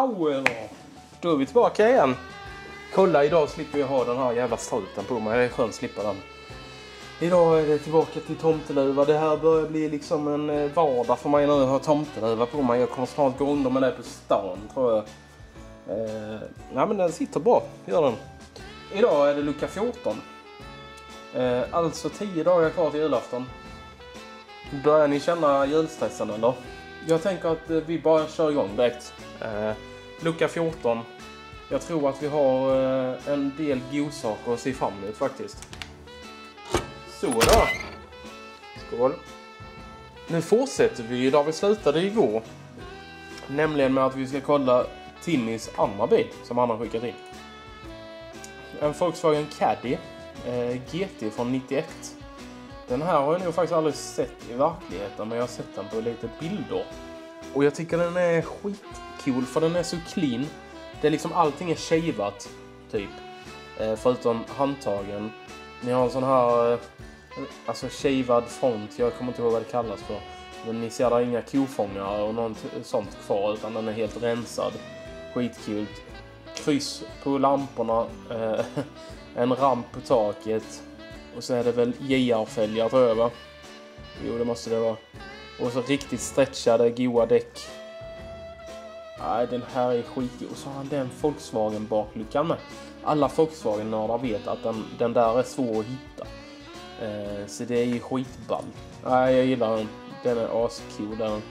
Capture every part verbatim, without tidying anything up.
Power! Då är vi tillbaka igen. Kolla, idag slipper jag ha den här jävla struten på mig. Det är skönt att slippa den. Idag är det tillbaka till tomteluva. Det här börjar bli liksom en vardag för mig nu att ha tomteluva på mig. Jag kommer snart gå under med det på stan, tror jag. Eh, ja, men den sitter bra, gör den. Idag är det lucka fjorton. Eh, alltså tio dagar kvar till julafton. Börjar ni känna julstressen eller? Jag tänker att vi bara kör igång direkt. Eh, lucka fjorton. Jag tror att vi har eh, en del godsaker att se fram emot faktiskt. Så då. Skål. Nu fortsätter vi där vi slutade igår. Nämligen med att vi ska kolla Tinnys andra bil som han har skickat in. En Volkswagen Caddy eh, G T från nittioett. Den här har jag nog faktiskt aldrig sett i verkligheten, men jag har sett den på lite bilder. Och jag tycker den är skitcool för den är så clean. Det är liksom allting är shavat typ. Eh, förutom handtagen. Ni har en sån här eh, alltså shavad front, jag kommer inte ihåg vad det kallas för. Men ni ser där inga kofångare och något sånt kvar, utan den är helt rensad. Skitkul. Kryss på lamporna. Eh, en ramp på taket. Och så är det väl J R-fälgar tror jag, va? Jo, det måste det vara. Och så riktigt stretchade, goa däck. Nej, den här är skitgod. Och så har han den Volkswagen-bakluckan med. Alla Volkswagen-nördar vet att den, den där är svår att hitta. Eh, så det är ju skitball. Nej, jag gillar den. Den är ascool. Den.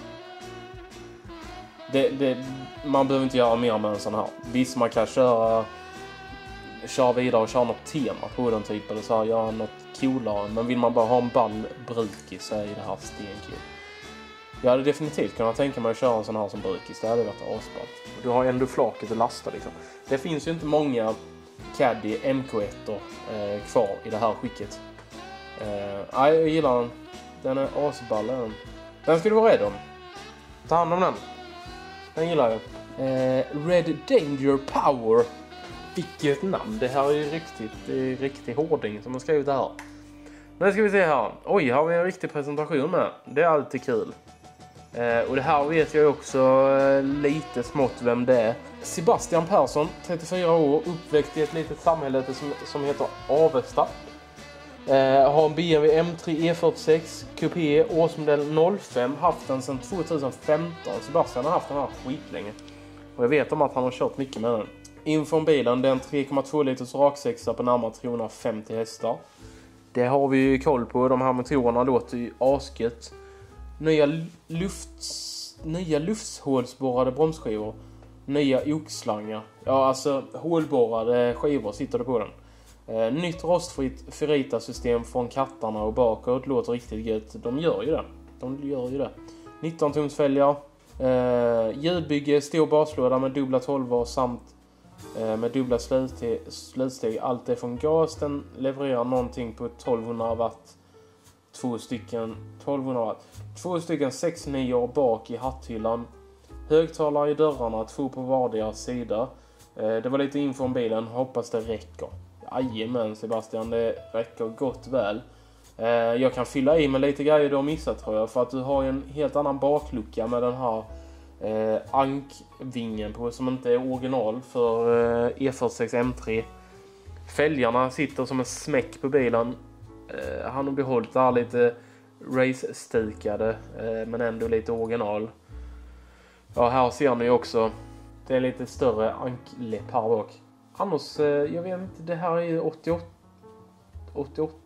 Det, det, man behöver inte göra mer med en sån här. Visst, man kan köra... köra vidare och köra något tema på den typen. Eller så här, göra något coolare. Men vill man bara ha en ball brukis så är det här stenkul. Jag hade definitivt kunnat tänka mig att köra en sån här som brukis. Det hade varit asballt. Du har ändå flaket att lasta liksom. Det finns ju inte många Caddy M K ett eh, kvar i det här skicket. Eh, nej, jag gillar den. Den är asball. Den. den ska du vara rädd om. Ta hand om den. Den gillar jag. Eh, Red Danger Power. Vilket namn. Det här är ju riktigt, det är riktigt hårding som har skrivit det här. Nu ska vi se här. Oj, har vi en riktig presentation med. Det är alltid kul. Eh, och det här vet jag också eh, lite smått vem det är. Sebastian Persson, trettiofyra år, uppväxt i ett litet samhälle som, som heter Avesta. Eh, har en B M W M tre E fyrtiosex Coupé, årsmodell noll fem, haft den sedan tjugohundrafemton. Sebastian har haft den här skitlänge. Och jag vet om att han har kört mycket med den. Inför bilen, det är en tre komma två liters raksexa på närmare trehundrafemtio hästar. Det har vi ju koll på. De här motorerna låter ju asket. Nya lufts, nya luftshålsborrade bromsskivor. Nya oxslangar. Ja, alltså hålborrade skivor sitter det på den. Eh, nytt rostfritt Ferrita-system från kattarna och bakåt. Låter riktigt gött. De gör ju det. De gör ju det. nitton tums fälgar. Eh, ljudbygge, stor baslåda med dubbla tolvor samt eh, med dubbla slutsteg, slutsteg. Allt är från gas. Den levererar någonting på tolvhundra watt. Två stycken tolvhundra watt. Två stycken sex nio bak i hatthyllan. Högtalare i dörrarna, två på vardera sida. Eh, det var lite info om bilen. Hoppas det räcker. Jajamän Sebastian, det räcker gott väl. Eh, jag kan fylla i med lite grejer du har missat tror jag. För att du har en helt annan baklucka med den här eh, ankvingen på som inte är original för eh, E fyrtiosex M tre. Fälgarna sitter som en smäck på bilen. Eh, han har behållit det här lite race-stikade eh, men ändå lite original. Ja, här ser ni också. Det är lite större ankläpp här bak. Annars, eh, jag vet inte, det här är åttioåtta, åttioåtta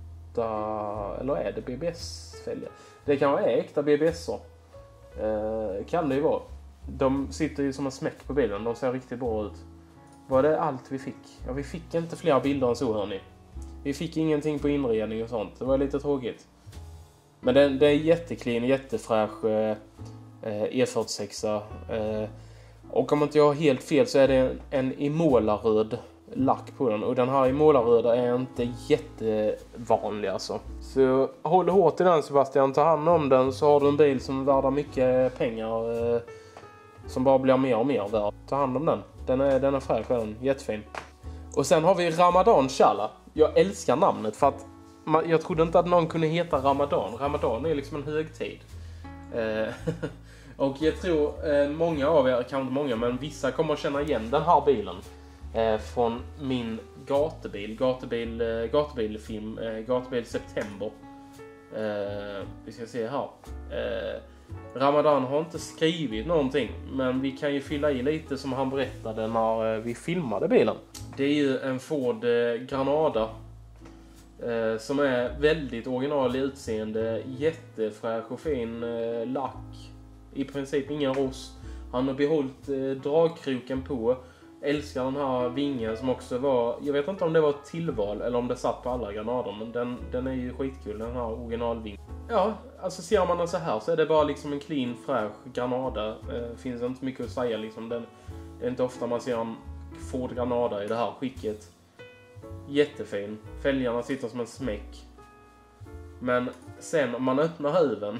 eller är det B B S-fälgar? Det kan vara äkta B B S-er. Eh, kan det ju vara. De sitter ju som en smäck på bilen. De ser riktigt bra ut. Var det allt vi fick? Ja, vi fick inte fler bilder än så, hörni. Vi fick ingenting på inredning och sånt. Det var lite tråkigt. Men det, det är jätteklean, jättefräsch eh, E fyrtiosex. Eh, och om inte jag har helt fel så är det en, en Imola-röd lack på den. Och den här Imola-röda är inte jättevanlig alltså. Så håll hårt i den Sebastian. Ta hand om den så har du en bil som är värd mycket pengar. Eh, som bara blir mer och mer värd. Ta hand om den. Den är, den är fräsch, den. Jättefin. Och sen har vi Ramadan Chala. Jag älskar namnet för att man, jag trodde inte att någon kunde heta Ramadan. Ramadan är liksom en högtid. Eh, Och jag tror eh, många av er, kanske inte många, men vissa kommer att känna igen den här bilen. Eh, från min gatubil, gatubil, eh, gatubilfilm, eh, gatubil September. Eh, vi ska se här. Eh, Ramadan har inte skrivit någonting, men vi kan ju fylla i lite som han berättade när eh, vi filmade bilen. Det är ju en Ford eh, Granada. Eh, som är väldigt original i utseende, jättefräsch och fin eh, lack. I princip ingen rost. Han har behållit eh, dragkroken på. Älskar den här vingen som också var, jag vet inte om det var ett tillval eller om det satt på alla Granader, men den, den är ju skitkul, den här originalvingen. Ja, alltså ser man den så här så är det bara liksom en clean, fräsch Granada. Eh, finns inte mycket att säga liksom. Den, det är inte ofta man ser en Ford Granada i det här skicket. Jättefin. Fälgarna sitter som en smäck. Men sen om man öppnar huven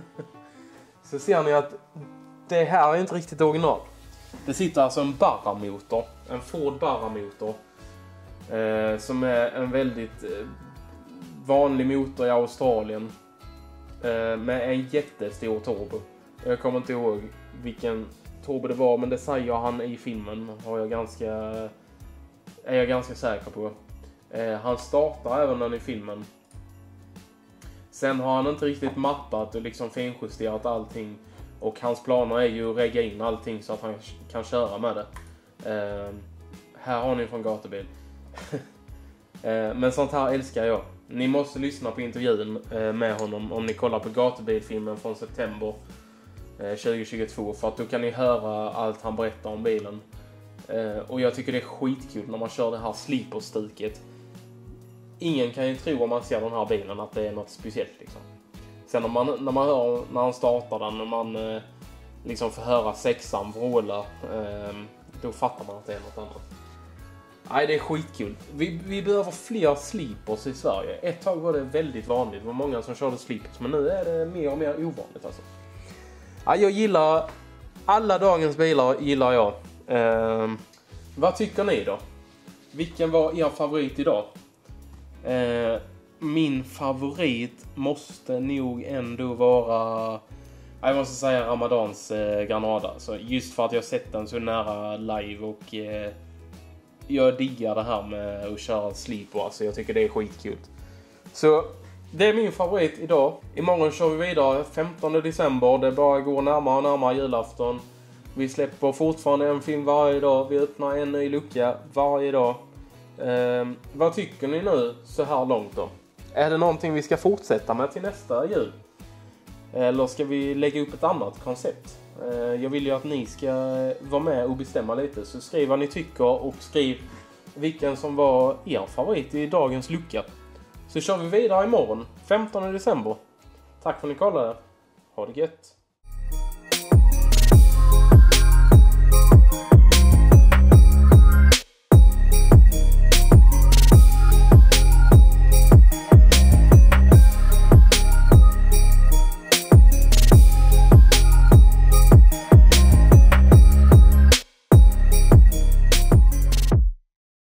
så ser ni att det här är inte riktigt original. Det sitter alltså en Barra-motor. En Ford Barra-motor. Eh, som är en väldigt eh, vanlig motor i Australien. Eh, med en jättestor turbo. Jag kommer inte ihåg vilken turbo det var, men det säger han i filmen. Har jag ganska, är jag ganska säker på. Eh, han startar även den i filmen. Sen har han inte riktigt mappat och liksom finjusterat allting. Och hans planer är ju att regga in allting så att han kan köra med det. Eh, här har ni från gatubil. eh, men sånt här älskar jag. Ni måste lyssna på intervjun eh, med honom om ni kollar på gatubilfilmen från september eh, tjugohundratjugotvå. För att då kan ni höra allt han berättar om bilen. Eh, och jag tycker det är skitkul när man kör det här slipperstuket. Ingen kan ju tro om man ser den här bilen att det är något speciellt liksom. Sen om man, när man hör när han startar den och man eh, liksom får höra sexan vråla, eh, då fattar man att det är något annat. Nej, det är skitkul. Vi, vi behöver fler sleepers i Sverige. Ett tag var det väldigt vanligt. Det var många som körde sleepers, men nu är det mer och mer ovanligt alltså. Ja, jag gillar alla dagens bilar gillar jag. Eh, vad tycker ni då? Vilken var er favorit idag? Eh, min favorit måste nog ändå vara, jag måste säga Ramadans eh, Granada. Så just för att jag sett den så nära live och eh, jag diggar det här med att köra sleeper. Alltså jag tycker det är skitkul. Så det är min favorit idag. Imorgon kör vi vidare femtonde december. Det bara går närmare och närmare julafton. Vi släpper fortfarande en film varje dag. Vi öppnar en ny lucka varje dag. Eh, vad tycker ni nu så här långt då? Är det någonting vi ska fortsätta med till nästa jul? Eller ska vi lägga upp ett annat koncept? Eh, jag vill ju att ni ska vara med och bestämma lite. Så skriv vad ni tycker och skriv vilken som var er favorit i dagens lucka. Så kör vi vidare imorgon, femtonde december. Tack för att ni kollade. Ha det gött!